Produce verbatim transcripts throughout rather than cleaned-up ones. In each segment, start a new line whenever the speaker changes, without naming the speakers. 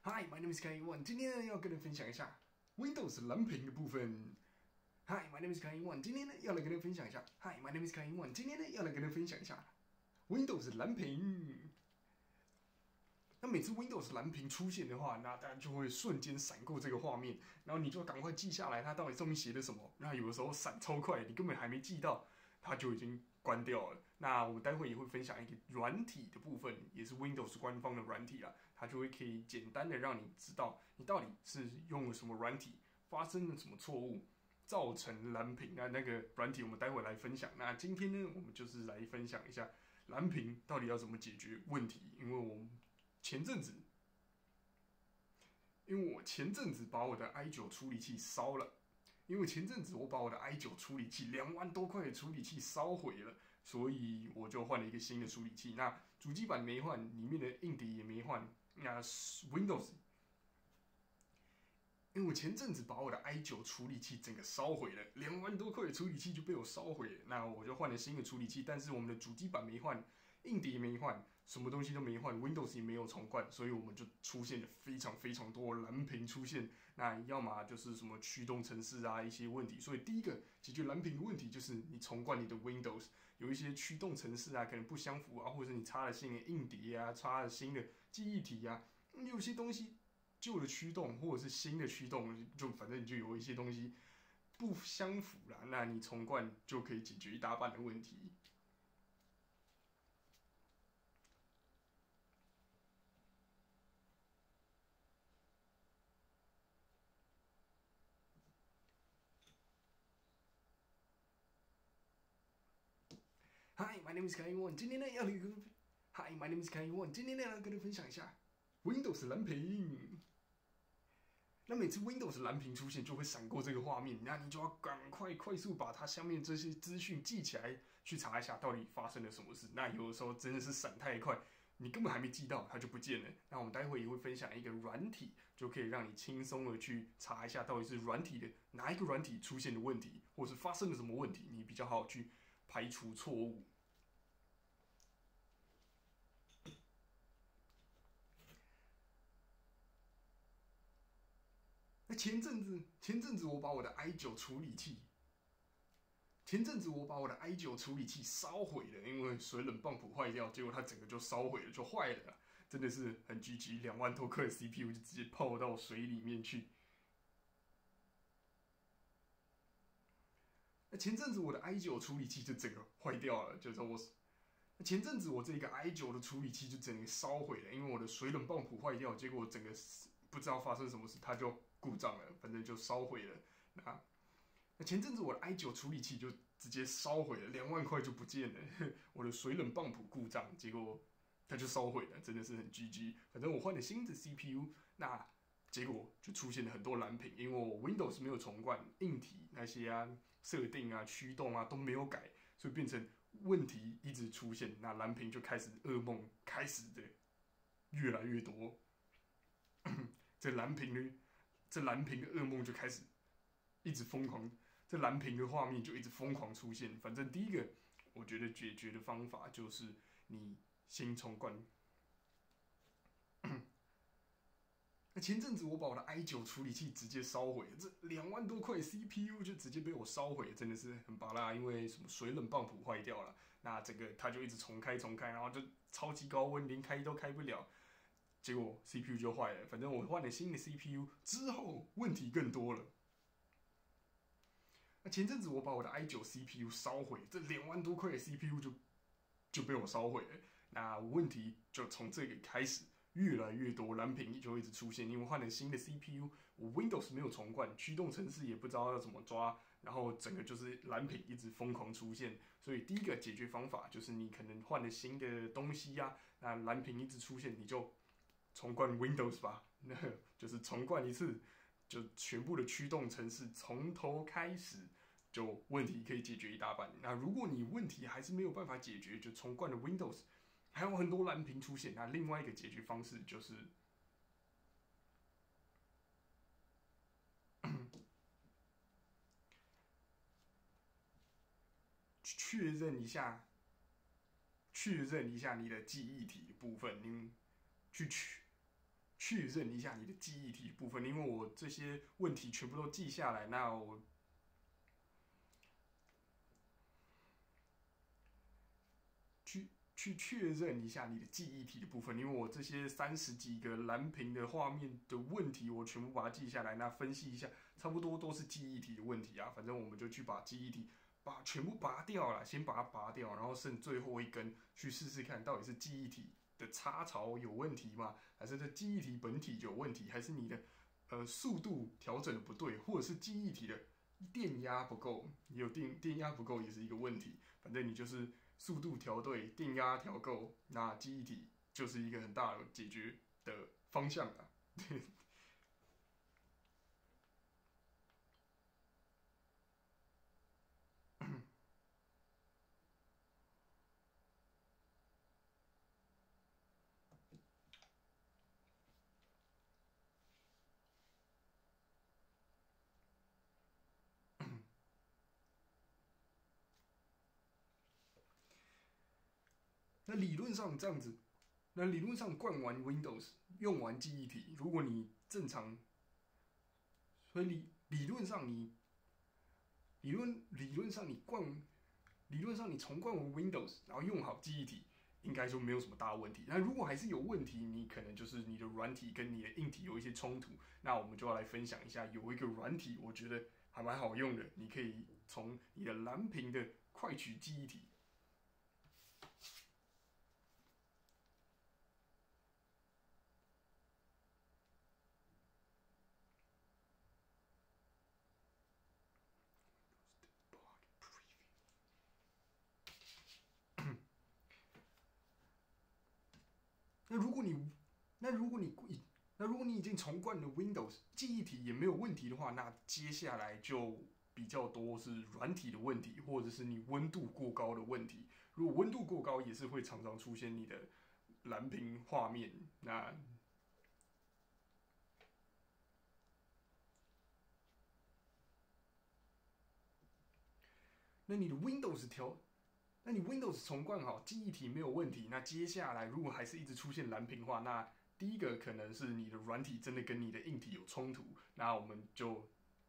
Hi, my name is Kai One。今天呢要跟人分享一下 Windows 蓝屏的部分。Hi, my name is Kai One。今天呢要来跟人分享一下。Hi, my name is Kai One。今天呢要来跟人分享一下 Windows 蓝屏。那每次 Windows 蓝屏出现的话，那大家就会瞬间闪过这个画面，然后你就要赶快记下来它到底上面写的什么。那有的时候闪超快，你根本还没记到，它就已经关掉了。那我们待会也会分享一个软体的部分，也是 Windows 官方的软体啦，它就会可以简单的让你知道你到底是用了什么软体，发生了什么错误，造成蓝屏。那那个软体我们待会来分享。那今天呢，我们就是来分享一下蓝屏到底要怎么解决问题，因为我们前阵子，因为我前阵子把我的 i 九 处理器烧了。因为前阵子我把我的 i 九 处理器两万多块的处理器烧毁了，所以我就换了一个新的处理器。那主机板没换，里面的硬碟也没换。那 Windows， 因为我前阵子把我的 i 九 处理器整个烧毁了，两万多块的处理器就被我烧毁了。那我就换了新的处理器，但是我们的主机板没换，硬碟没换，什么东西都没换 ，Windows 也没有重灌，所以我们就出现了非常非常多蓝屏出现。那要么就是什么驱动程式啊一些问题，所以第一个解决蓝屏的问题就是你重灌你的 Windows， 有一些驱动程式啊可能不相符啊，或者是你插了新的硬碟啊，插了新的记忆体啊，有些东西旧的驱动或者是新的驱动，就反正就有一些东西不相符啦，那你重灌就可以解决一大半的问题。Hi, my name is Kai One。今天呢要跟 Hi, my name is Kai One。今天呢要跟你分享一下 Windows 蓝屏。那每次 Windows 蓝屏出现，就会闪过这个画面，那你就要赶快快速把它下面这些资讯记起来，去查一下到底发生了什么事。那有的时候真的是闪太快，你根本还没记到，它就不见了。那我们待会也会分享一个软体，就可以让你轻松的去查一下到底是软体的哪一个软体出现的问题，或是发生了什么问题，你比较好去排除错误。那前阵子，前阵子我把我的 i 九 处理器，前阵子我把我的 i 九 处理器烧毁了，因为水冷泵浦坏掉，结果它整个就烧毁了，就坏了，真的是很 G G， 两万多块的 C P U 就直接泡到水里面去。那前阵子我的 i 九 处理器就整个坏掉了，就是我前阵子我这个 i 九 的处理器就整个烧毁了，因为我的水冷泵浦坏掉，结果整个不知道发生什么事，它就故障了，反正就烧毁了。那那前阵子我的 i 九 处理器就直接烧毁了，两万块就不见了。我的水冷泵浦故障，结果它就烧毁了，真的是很 G G。反正我换了新的 C P U， 那结果就出现了很多蓝屏，因为我 Windows 没有重灌，硬体那些啊设定啊驱动啊都没有改，所以变成问题一直出现，那蓝屏就开始噩梦开始的越来越多。这蓝屏的这蓝屏的噩梦就开始一直疯狂，这蓝屏的画面就一直疯狂出现。反正第一个，我觉得解决的方法就是你先重灌。那前阵子我把我的 i 九 处理器直接烧毁了，这两万多块 C P U 就直接被我烧毁了，真的是很巴拉。因为什么水冷泵浦坏掉了，那整个它就一直重开重开，然后就超级高温，连开都开不了。结果 C P U 就坏了，反正我换了新的 C P U 之后，问题更多了。那前阵子我把我的 i 九 C P U 烧毁，这两万多块的 C P U 就就被我烧毁了。那问题就从这个开始越来越多，蓝屏就一直出现，因为换了新的 C P U， 我 Windows 没有重灌，驱动程式也不知道要怎么抓，然后整个就是蓝屏一直疯狂出现。所以第一个解决方法就是你可能换了新的东西呀、啊，那蓝屏一直出现，你就重灌 Windows 吧，那就是重灌一次，就全部的驱动程式从头开始，就问题可以解决一大半。那如果你问题还是没有办法解决，就重灌了 Windows， 还有很多蓝屏出现。那另外一个解决方式就是确认一下，确认一下你的记忆体的部分，你去确认一下你的记忆体的部分，因为我这些问题全部都记下来，那我去去确认一下你的记忆体的部分，因为我这些三十几个蓝屏的画面的问题，我全部把它记下来，那分析一下，差不多都是记忆体的问题啊。反正我们就去把记忆体把全部拔掉了，先把它拔掉，然后剩最后一根去试试看，到底是记忆体的插槽有问题吗？还是这记忆体本体就有问题？还是你的呃速度调整的不对，或者是记忆体的电压不够？有电电压不够也是一个问题。反正你就是速度调对，电压调够，那记忆体就是一个很大的解决的方向啊。那理论上这样子，那理论上灌完 Windows 用完记忆体，如果你正常，所以理理论上你理论理论上你灌理论上你重灌完 Windows，然后用好记忆体，应该说没有什么大问题。那如果还是有问题，你可能就是你的软体跟你的硬体有一些冲突，那我们就要来分享一下，有一个软体我觉得还蛮好用的，你可以从你的蓝屏的快取记忆体。那如果你，那如果你，那如果你已经重灌了 Windows 记忆体也没有问题的话，那接下来就比较多是软体的问题，或者是你温度过高的问题。如果温度过高，也是会常常出现你的蓝屏画面。那那你的 Windows 调，那你 Windows 重灌好，记忆体没有问题。那接下来如果还是一直出现蓝屏的话，那第一个可能是你的软体真的跟你的硬体有冲突。那我们就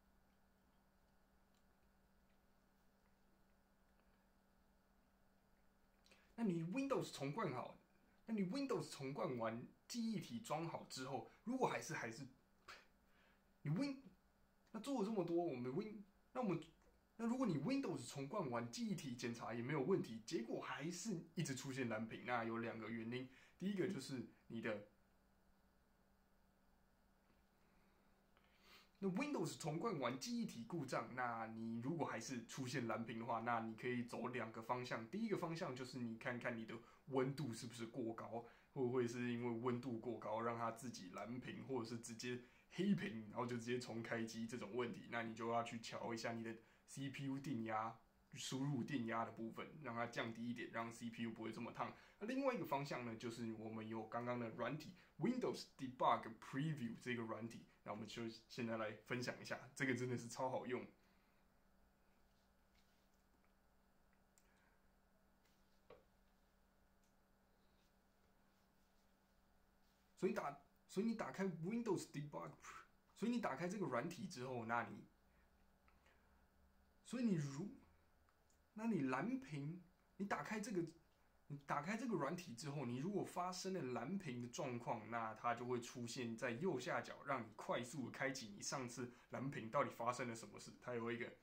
那你 Windows 重灌好，那你 Windows 重灌完记忆体装好之后，如果还是还是你 Win，那做了这么多，我们 Win，那我们那如果你 Windows 重灌完记忆体检查也没有问题，结果还是一直出现蓝屏，那有两个原因，第一个就是你的那 Windows 重灌完记忆体故障，那你如果还是出现蓝屏的话，那你可以走两个方向。第一个方向就是你看看你的温度是不是过高，会不会是因为温度过高让它自己蓝屏，或者是直接黑屏，然后就直接重开机这种问题，那你就要去调一下你的 C P U 电压。输入电压的部分，让它降低一点，让 C P U 不会这么烫。那另外一个方向呢，就是我们有刚刚的软体 Windows Debug Preview 这个软体，那我们就现在来分享一下，这个真的是超好用。所以打，所以你打开 Windows Debug，所以你打开这个软体之后，那你，所以你如，那你蓝屏，你打开这个你打开这个软体之后，你如果发生了蓝屏的状况，那它就会出现在右下角，让你快速的开启你上次蓝屏到底发生了什么事。它有一个，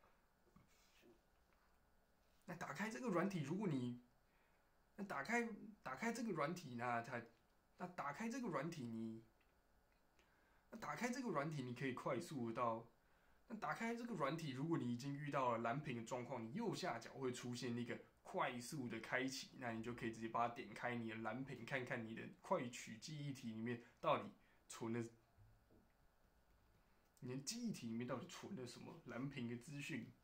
那打开这个软体，如果你那打开打开这个软体，那它那打开这个软体你，那打开这个软体你可以快速到。那打开这个软体，如果你已经遇到了蓝屏的状况，你右下角会出现那个快速的开启，那你就可以直接把它点开你的蓝屏，看看你的快取记忆体里面到底存了，你的记忆体里面到底存了什么蓝屏的资讯。